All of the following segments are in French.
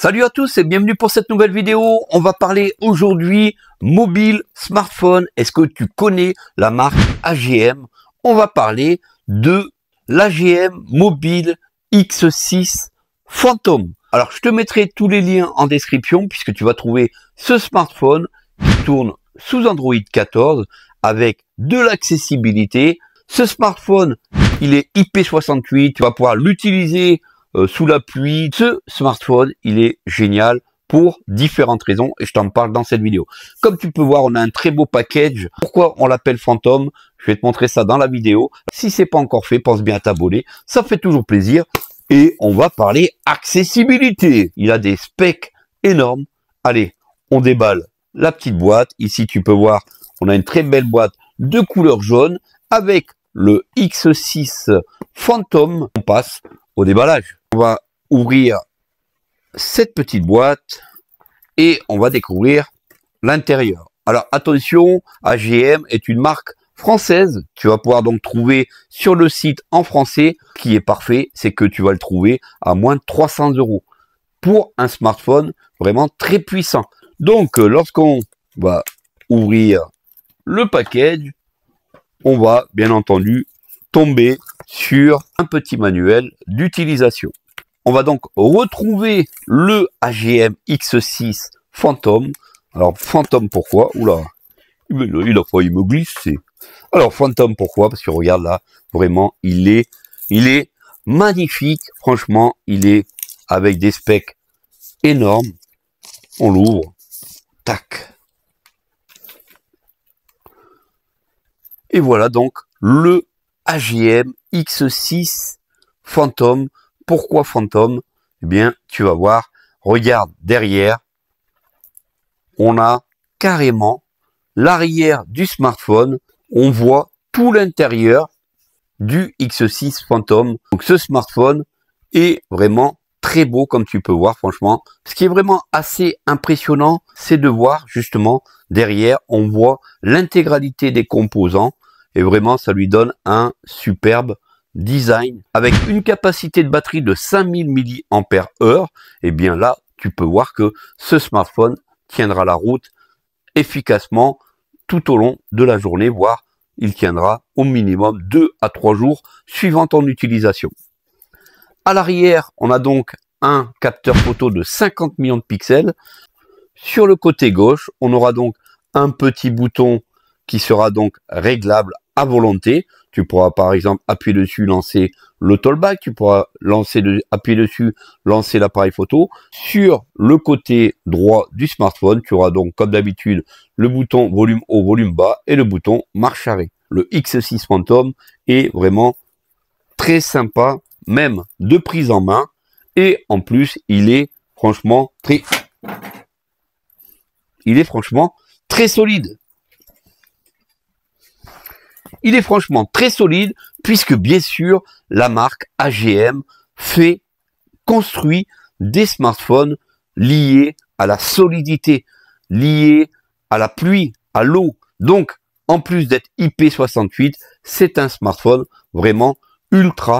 Salut à tous et bienvenue pour cette nouvelle vidéo. On va parler aujourd'hui mobile, smartphone. Est-ce que tu connais la marque AGM? On va parler de l'AGM Mobile X6 Phantom. Alors je te mettrai tous les liens en description puisque tu vas trouver ce smartphone qui tourne sous Android 14 avec de l'accessibilité. Ce smartphone, il est IP68, tu vas pouvoir l'utiliser sous la pluie. Ce smartphone, il est génial pour différentes raisons et je t'en parle dans cette vidéo. Comme tu peux voir, on a un très beau package. Pourquoi on l'appelle Phantom? Je vais te montrer ça dans la vidéo. Si c'est pas encore fait, pense bien à t'abonner. Ça fait toujours plaisir. Et on va parler accessibilité. Il a des specs énormes. Allez, on déballe la petite boîte. Ici, tu peux voir, on a une très belle boîte de couleur jaune avec le X6 Phantom. On passe au déballage. On va ouvrir cette petite boîte et on va découvrir l'intérieur. Alors attention, AGM est une marque française. Tu vas pouvoir donc trouver sur le site en français. Ce qui est parfait, c'est que tu vas le trouver à moins de 300 € pour un smartphone vraiment très puissant. Donc lorsqu'on va ouvrir le package, on va bien entendu tomber sur un petit manuel d'utilisation. On va donc retrouver le AGM X6 Phantom. Alors Phantom pourquoi? Oula, il a failli me glisser. Alors Phantom pourquoi? Parce que regarde là, vraiment il est magnifique. Franchement, il est avec des specs énormes. On l'ouvre, tac. Et voilà donc le AGM X6 Phantom. Pourquoi Phantom? Eh bien, tu vas voir, regarde derrière, on a carrément l'arrière du smartphone. On voit tout l'intérieur du X6 Phantom. Donc ce smartphone est vraiment très beau comme tu peux voir, franchement. Ce qui est vraiment assez impressionnant, c'est de voir justement derrière, on voit l'intégralité des composants. Et vraiment, ça lui donne un superbe design. Avec une capacité de batterie de 5000 mAh, et bien là, tu peux voir que ce smartphone tiendra la route efficacement tout au long de la journée, voire il tiendra au minimum 2 à 3 jours suivant ton utilisation. À l'arrière, on a donc un capteur photo de 50 millions de pixels. Sur le côté gauche, on aura donc un petit bouton qui sera donc réglable à volonté. Tu pourras par exemple appuyer dessus, lancer le talkback, tu pourras appuyer dessus, lancer l'appareil photo. Sur le côté droit du smartphone, tu auras donc comme d'habitude le bouton volume haut, volume bas et le bouton marche arrêt. Le X6 Phantom est vraiment très sympa, même de prise en main, et en plus il est franchement très solide. Il est franchement très solide puisque bien sûr la marque AGM construit des smartphones liés à la solidité, liés à la pluie, à l'eau. Donc en plus d'être IP68, c'est un smartphone vraiment ultra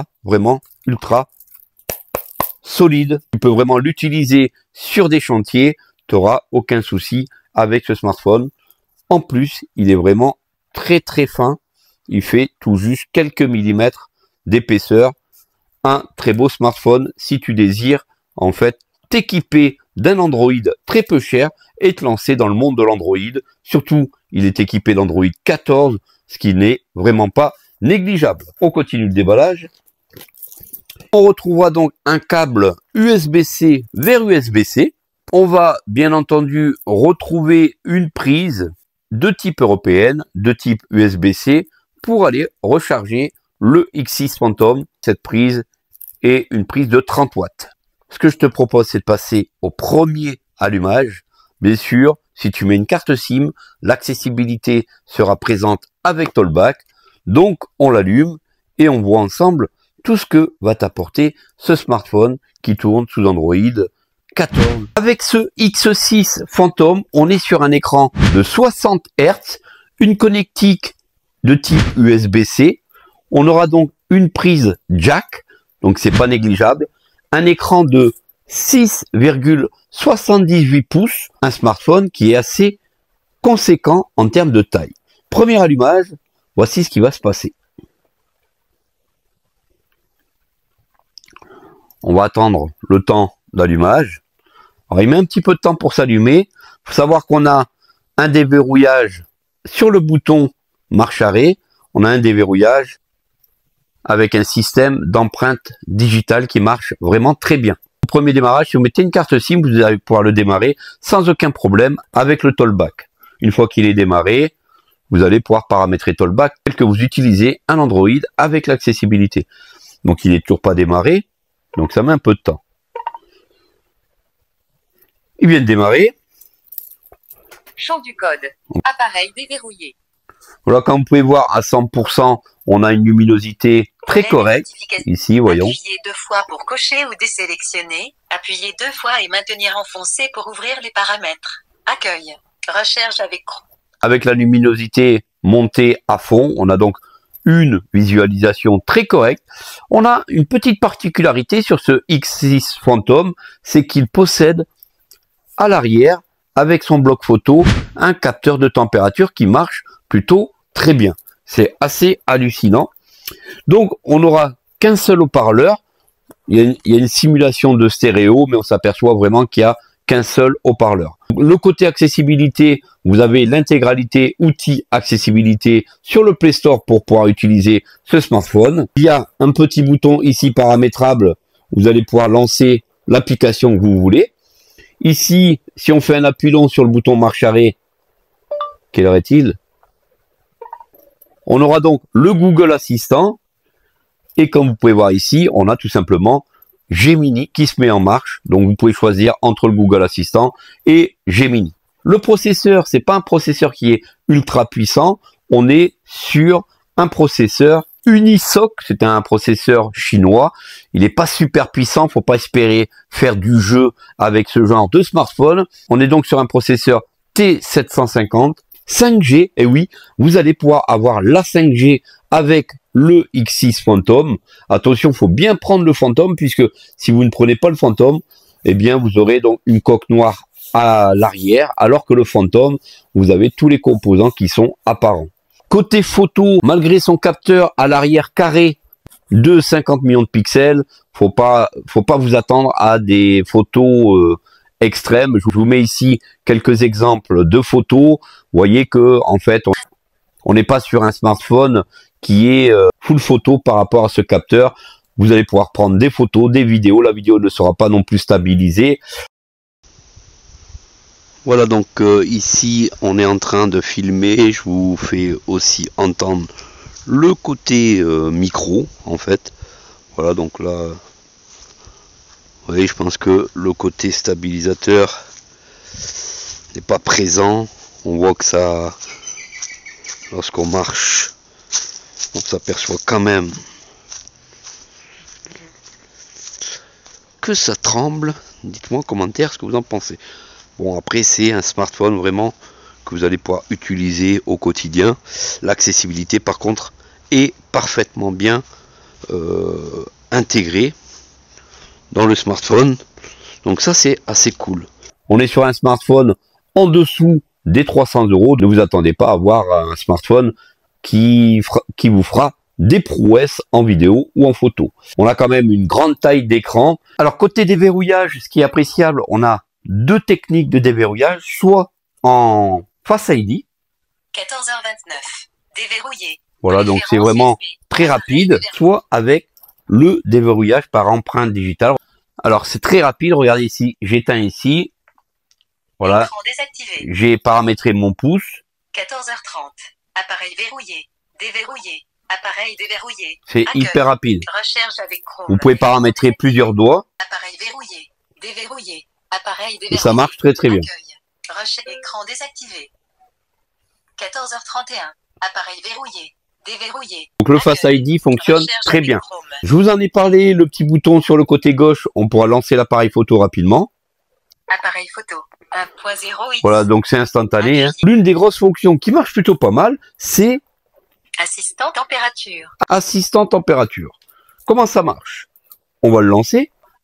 solide. Tu peux vraiment l'utiliser sur des chantiers, tu n'auras aucun souci avec ce smartphone. En plus, il est vraiment très fin. Il fait tout juste quelques millimètres d'épaisseur. Un très beau smartphone si tu désires en fait t'équiper d'un Android très peu cher et te lancer dans le monde de l'Android. Surtout, il est équipé d'Android 14, ce qui n'est vraiment pas négligeable. On continue le déballage. On retrouvera donc un câble USB-C vers USB-C. On va bien entendu retrouver une prise de type européenne, de type USB-C, pour aller recharger le X6 Phantom. Cette prise est une prise de 30 watts. Ce que je te propose, c'est de passer au premier allumage. Bien sûr, si tu mets une carte SIM, l'accessibilité sera présente avec talkback. Donc, on l'allume et on voit ensemble tout ce que va t'apporter ce smartphone qui tourne sous Android 14. Avec ce X6 Phantom, on est sur un écran de 60 Hz, une connectique de type USB-C. On aura donc une prise jack, donc c'est pas négligeable, un écran de 6,78 pouces, un smartphone qui est assez conséquent en termes de taille. Premier allumage, voici ce qui va se passer. On va attendre le temps d'allumage. Alors il met un petit peu de temps pour s'allumer. Il faut savoir qu'on a un déverrouillage sur le bouton marche arrêt. On a un déverrouillage avec un système d'empreinte digitale qui marche vraiment très bien. Au premier démarrage, si vous mettez une carte SIM, vous allez pouvoir le démarrer sans aucun problème avec le Talkback. Une fois qu'il est démarré, vous allez pouvoir paramétrer Talkback tel que vous utilisez un Android avec l'accessibilité. Donc il n'est toujours pas démarré, donc ça met un peu de temps. Il vient de démarrer. Champ du code. Appareil déverrouillé. Voilà, comme vous pouvez voir, à 100%, on a une luminosité très correcte. Ici, voyons. Appuyez 2 fois pour cocher ou désélectionner. Appuyez 2 fois et maintenir enfoncé pour ouvrir les paramètres. Accueil. Recherche avec... Avec la luminosité montée à fond, on a donc une visualisation très correcte. On a une petite particularité sur ce X6 Phantom, c'est qu'il possède à l'arrière, avec son bloc photo, un capteur de température qui marche plutôt très bien. C'est assez hallucinant. Donc, on n'aura qu'un seul haut-parleur. Il y a une simulation de stéréo, mais on s'aperçoit vraiment qu'il n'y a qu'un seul haut-parleur. Le côté accessibilité, vous avez l'intégralité outils accessibilité sur le Play Store pour pouvoir utiliser ce smartphone. Il y a un petit bouton ici paramétrable. Vous allez pouvoir lancer l'application que vous voulez. Ici, si on fait un appui long sur le bouton marche arrêt, quelle heure est-il? On aura donc le Google Assistant. Et comme vous pouvez voir ici, on a tout simplement Gemini qui se met en marche. Donc vous pouvez choisir entre le Google Assistant et Gemini. Le processeur, c'est pas un processeur qui est ultra puissant. On est sur un processeur Unisoc, c'est un processeur chinois. Il n'est pas super puissant, faut pas espérer faire du jeu avec ce genre de smartphone. On est donc sur un processeur T750, 5G, et oui, vous allez pouvoir avoir la 5G avec le X6 Phantom. Attention, faut bien prendre le Phantom, puisque si vous ne prenez pas le Phantom, eh bien vous aurez donc une coque noire à l'arrière, alors que le Phantom, vous avez tous les composants qui sont apparents. Côté photo, malgré son capteur à l'arrière carré de 50 millions de pixels, faut pas vous attendre à des photos extrêmes. Je vous mets ici quelques exemples de photos. Vous voyez que en fait, on n'est pas sur un smartphone qui est full photo par rapport à ce capteur. Vous allez pouvoir prendre des photos, des vidéos. La vidéo ne sera pas non plus stabilisée. Voilà, donc ici on est en train de filmer. Je vous fais aussi entendre le côté micro en fait. Voilà, donc là vous voyez, je pense que le côté stabilisateur n'est pas présent. On voit que ça, lorsqu'on marche, on s'aperçoit quand même que ça tremble. Dites-moi en commentaire ce que vous en pensez. Bon, après c'est un smartphone vraiment que vous allez pouvoir utiliser au quotidien. L'accessibilité par contre est parfaitement bien intégrée dans le smartphone. Donc ça c'est assez cool. On est sur un smartphone en dessous des 300 €. Ne vous attendez pas à avoir un smartphone qui vous fera des prouesses en vidéo ou en photo. On a quand même une grande taille d'écran. Alors côté déverrouillage, ce qui est appréciable, on a deux techniques de déverrouillage, soit en Face ID. 14h29. Déverrouillé. Voilà, donc c'est vraiment très rapide, soit avec le déverrouillage par empreinte digitale. Alors c'est très rapide, regardez ici, j'éteins ici. Voilà, j'ai paramétré mon pouce. 14h30. Appareil verrouillé. Déverrouillé. Appareil déverrouillé. C'est hyper rapide. Recherche avec Chrome. Vous pouvez paramétrer plusieurs doigts. Appareil verrouillé. Déverrouillé. Appareil déverrouillé. Et ça marche très très bien. Recherche écran désactivé. 14h31. Appareil verrouillé. Déverrouillé. Donc le Face ID fonctionne très bien. Je vous en ai parlé, le petit bouton sur le côté gauche, on pourra lancer l'appareil photo rapidement. Appareil photo 1.0. Voilà, donc c'est instantané. Hein. L'une des grosses fonctions qui marche plutôt pas mal, c'est assistant température. Assistant température. Comment ça marche? On va le lancer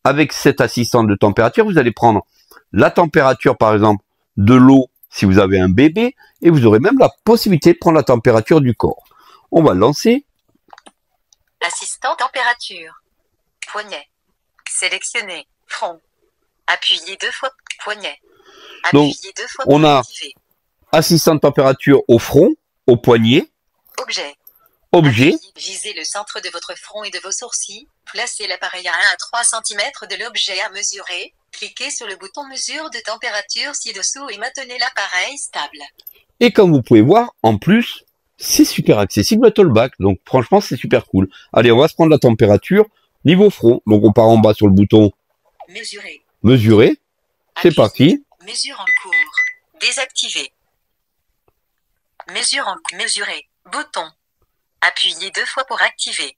avec cet assistant de température, vous allez prendre la température, par exemple, de l'eau si vous avez un bébé, et vous aurez même la possibilité de prendre la température du corps. On va lancer. Assistant température. Poignet. Sélectionner. Front. Appuyez 2 fois. Poignet. Donc, Appuyez 2 fois on pour a activer. assistant de température au front, au poignet, Objet. objet, Visez le centre de votre front et de vos sourcils. Placez l'appareil à 1 à 3 cm de l'objet à mesurer. Cliquez sur le bouton mesure de température ci-dessous et maintenez l'appareil stable. et comme vous pouvez voir, en plus, c'est super accessible à Tollback, donc franchement c'est super cool. Allez, on va se prendre la température niveau front, donc on part en bas sur le bouton Mesurer. mesurer, c'est parti. Mesure en cours. Désactiver. Mesure en mesurer. Bouton. Appuyez 2 fois pour activer.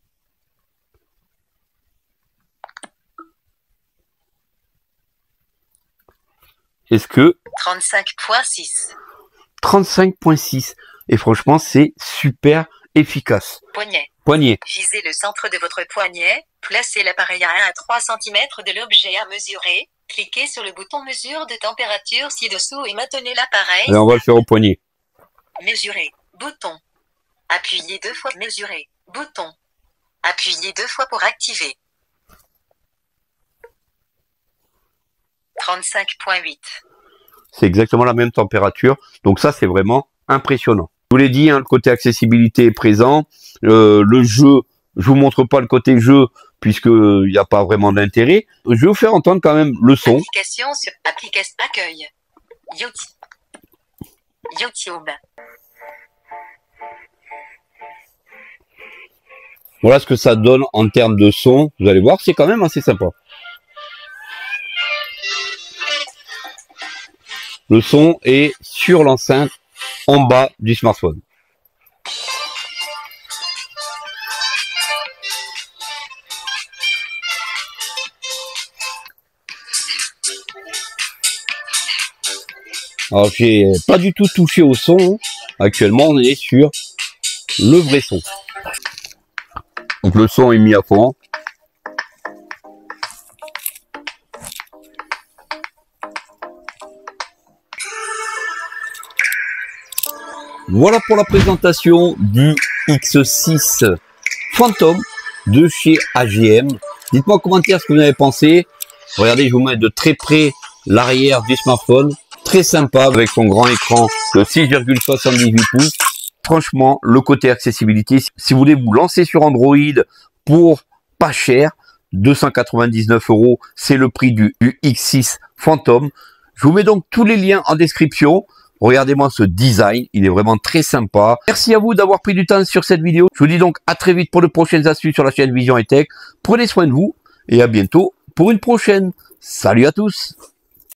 Est-ce que 35.6. 35.6, et franchement c'est super efficace. Poignet. Poignet, Visez le centre de votre poignet. Placez l'appareil à 1 à 3 cm de l'objet à mesurer. Cliquez sur le bouton mesure de température ci-dessous et maintenez l'appareil. allez on va le faire au poignet. Mesurer. Bouton. Appuyez 2 fois. Mesurer. Bouton. Appuyez 2 fois pour activer. 35.8. C'est exactement la même température, donc ça c'est vraiment impressionnant. Je vous l'ai dit, hein, le côté accessibilité est présent. Le jeu, je vous montre pas le côté jeu puisque il n'y a pas vraiment d'intérêt. Je vais vous faire entendre quand même le son. Application sur application accueil. YouTube. Voilà ce que ça donne en termes de son. Vous allez voir, c'est quand même assez sympa. Le son est sur l'enceinte en bas du smartphone. Alors j'ai pas du tout touché au son. Actuellement on est sur le vrai son. Donc le son est mis à fond. Voilà pour la présentation du X6 Phantom de chez AGM. Dites-moi en commentaire ce que vous en avez pensé. Regardez, je vous mets de très près l'arrière du smartphone. Très sympa avec son grand écran de 6,78 pouces. Franchement, le côté accessibilité, si vous voulez vous lancer sur Android pour pas cher, 299 €, c'est le prix du X6 Phantom. Je vous mets donc tous les liens en description. Regardez-moi ce design, il est vraiment très sympa. Merci à vous d'avoir pris du temps sur cette vidéo. Je vous dis donc à très vite pour de prochaines astuces sur la chaîne Vision et Tech. Prenez soin de vous et à bientôt pour une prochaine. Salut à tous!